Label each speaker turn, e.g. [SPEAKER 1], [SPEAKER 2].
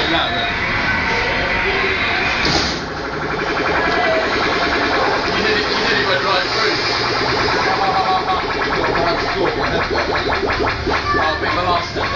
[SPEAKER 1] No, no. You nearly went right through. I'll pick the last step.